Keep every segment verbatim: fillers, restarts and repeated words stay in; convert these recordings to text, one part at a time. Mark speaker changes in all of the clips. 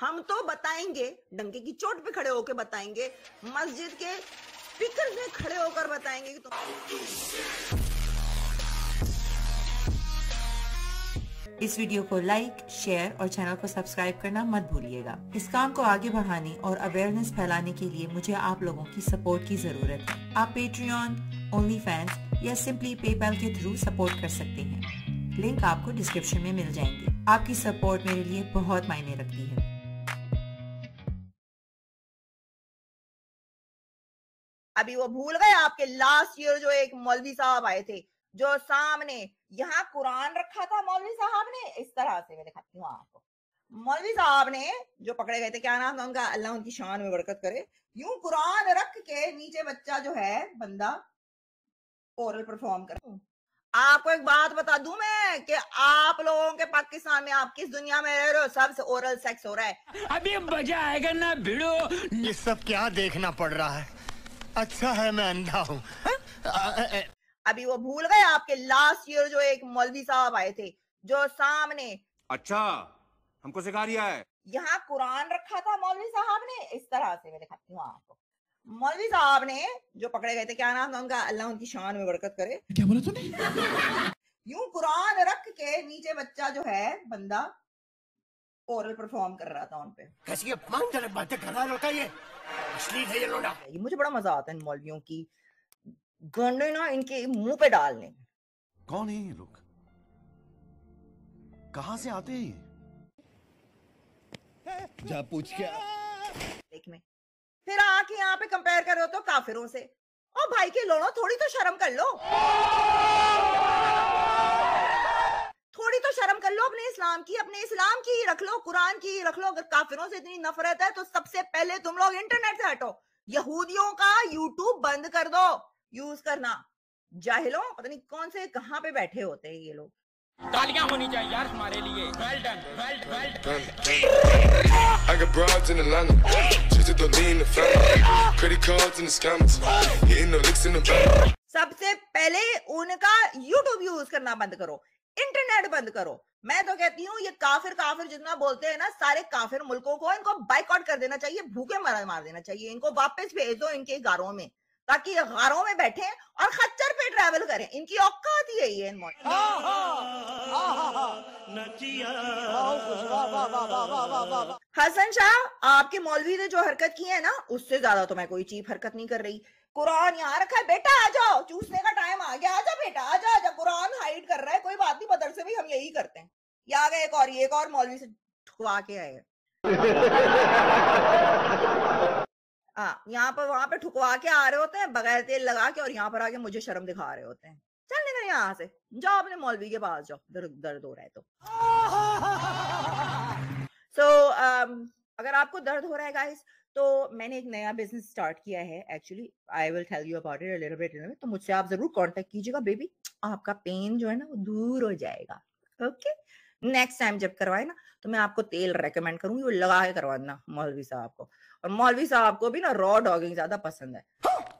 Speaker 1: हम तो बताएंगे, डंके की चोट पे खड़े होकर बताएंगे, मस्जिद के स्पीकर में खड़े होकर बताएंगे कि तो...
Speaker 2: इस वीडियो को लाइक, शेयर और चैनल को सब्सक्राइब करना मत भूलिएगा। इस काम को आगे बढ़ाने और अवेयरनेस फैलाने के लिए मुझे आप लोगों की सपोर्ट की जरूरत है। आप पेट्रियन, ओनली फैंस या सिंपली पेपैल के थ्रू सपोर्ट कर सकते हैं। लिंक आपको डिस्क्रिप्शन में मिल जाएंगे। आपकी सपोर्ट मेरे लिए बहुत मायने रखती है।
Speaker 1: अभी वो भूल गए आपके लास्ट ईयर जो एक मौलवी साहब आए थे, जो सामने यहाँ कुरान रखा था मौलवी साहब ने, इस तरह से मैं दिखाती हूँ आपको। मौलवी साहब ने जो पकड़े गए थे, क्या नाम था उनका, अल्लाह उनकी शान में बरकत करे, यूं कुरान रख के नीचे बच्चा जो है बंदा ओरल परफॉर्म कर। आपको एक बात बता दूं मैं कि आप लोगों के पाकिस्तान में, आप किस दुनिया में रह रहे हो, सबसे ओरल सेक्स हो रहा है।
Speaker 3: अभी मजा आएगा ना भिड़ो।
Speaker 4: ये सब क्या देखना पड़ रहा है? अच्छा है मैं अंधा हूँ।
Speaker 1: अभी वो भूल गए आपके लास्ट ईयर जो एक मौलवी साहब आए थे, जो सामने,
Speaker 5: अच्छा हमको सिखा रिया है,
Speaker 1: यहाँ कुरान रखा था मौलवी साहब ने, इस तरह से मैं दिखाती हूँ आपको। मौलवी साहब ने जो पकड़े गए थे, क्या नाम था उनका, अल्लाह उनकी शान में बरकत करे,
Speaker 3: क्या बोला तूने?
Speaker 1: यूं कुरान रख के नीचे बच्चा जो है बंदा ओरल परफॉर्म कर रहा था उन पे।
Speaker 4: कैसी अपमानजनक बातें कर रहा है लौटा, ये अश्लील है ये लोड़ा।
Speaker 1: ये मुझे बड़ा मजा आता है इन मौलवियों की गंडे ना इनके मुंह पे डालने।
Speaker 6: कौन है ये लोग? कहां से आते हैं?
Speaker 4: जा पूछ क्या
Speaker 1: देख में फिर आके यहाँ पे कंपेयर कर रहे हो तो काफिरों से। ओ भाई के लोड़ो, थोड़ी तो शर्म कर लो, थोड़ी तो शर्म कर लो अपने इस्लाम की, अपने इस्लाम की रख लो, कुरान की रख लो। अगर काफिरों से इतनी नफरत है तो सबसे पहले तुम लोग इंटरनेट से हटो, यहूदियों का यूट्यूब बंद कर दो यूज करना। जाहिलों, पता नहीं कौन से कहां पे बैठे होते हैं ये लोग।
Speaker 3: तालियां होनी चाहिए यार हमारे लिए। Well done, well well
Speaker 7: I got broads in Atlanta, just to lean the family, credit cards and the scammers, hitting the licks in the bank.
Speaker 1: सबसे पहले उनका यूट्यूब यूज करना बंद करो, इंटरनेट बंद करो। मैं तो कहती हूँ ये काफिर काफिर जितना बोलते हैं ना, सारे काफिर मुल्कों को इनको बाइकआउट कर देना चाहिए, भूखे मार मार देना चाहिए, इनको वापस भेज दो इनके घरों में, ताकि ये गारों में बैठे और खच्चर पे ट्रैवल करें। इनकी औकात ही है ये। हसन शाह, आपके मौलवी ने जो हरकत की है ना, उससे ज्यादा तो मैं कोई चीप हरकत नहीं कर रही। कुरान यहाँ रखा है, बेटा आ जाओ, चूसने का टाइम आ गया, आजा बेटा आजा आजा। कुरान हाइड कर रहा है, कोई बात नहीं, मदरसे भी हम यही करते हैं। ये आ गए एक और, एक और मौलवी से ठुकवा के आए। हाँ, यहाँ पर वहां पे ठुकवा के आ रहे होते हैं बगैर तेल लगा के, और यहाँ पर आके मुझे शर्म दिखा रहे होते हैं। चल निकल यहाँ से, जाओ अपने मौलवी के पास जाओ, दर्द दर्द हो रहा है तो। सो so, um, अगर आपको दर्द हो रहा है गाइस, तो मैंने एक नया बिजनेस स्टार्ट किया है। Actually I will tell you about it a little bit. तो मुझसे आप जरूर कांटेक्ट कीजिएगा बेबी, आपका पेन जो है ना वो दूर हो जाएगा। ओके, नेक्स्ट टाइम जब करवाए ना तो मैं आपको तेल रेकमेंड करूंगी, वो लगा के करवाना मौलवी साहब को। और मौलवी साहब को भी ना रॉ डॉगिंग ज्यादा पसंद है।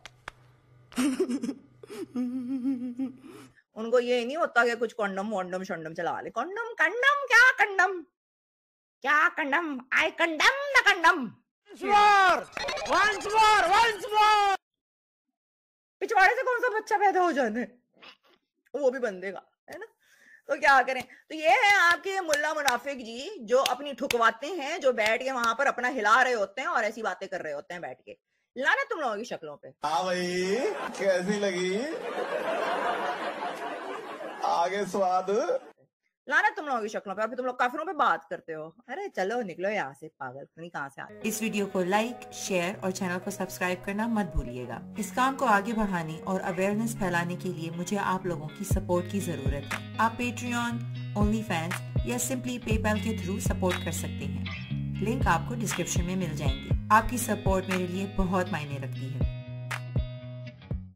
Speaker 1: उनको ये नहीं होता कि कुछ कंडम वोंडम शंडम चला ले। कंडम कंडम क्या कंडम क्या condemn, I condemn the condemn. पिछवाड़े से कौन सा बच्चा पैदा हो जाने, वो भी बंदे का है ना। तो क्या करें, तो ये है आपके मुल्ला मुनाफिक जी, जो अपनी ठुकवाते हैं, जो बैठ के वहां पर अपना हिला रहे होते हैं और ऐसी बातें कर रहे होते हैं बैठ के। लाना तुम लोगों की शक्लों पे।
Speaker 8: हाँ भाई, कैसी लगी आगे स्वाद?
Speaker 1: लाना तुम लोगों की शक्लों पे। और फिर तुम लोग काफिरों पे बात करते हो। अरे चलो निकलो यहाँ से, पागल नहीं कहाँ से आ।
Speaker 2: इस वीडियो को लाइक, शेयर और चैनल को सब्सक्राइब करना मत भूलिएगा। इस काम को आगे बढ़ाने और अवेयरनेस फैलाने के लिए मुझे आप लोगों की सपोर्ट की जरूरत है। आप पेट्रियन, ओनली फैंस या सिंपली पेपैल के थ्रू सपोर्ट कर सकते हैं। लिंक आपको डिस्क्रिप्शन में मिल जाएंगे। आपकी सपोर्ट मेरे लिए बहुत मायने रखती है।